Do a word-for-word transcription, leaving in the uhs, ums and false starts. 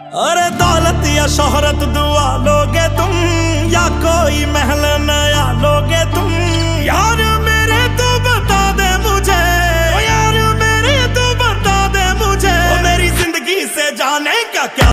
अरे दौलत या शोहरत दुआ लोगे तुम, या कोई महल नया लोगे तुम। यार मेरे तू बता दे मुझे, ओ यार मेरे तू बता दे मुझे, ओ मेरी जिंदगी से जाने क्या क्या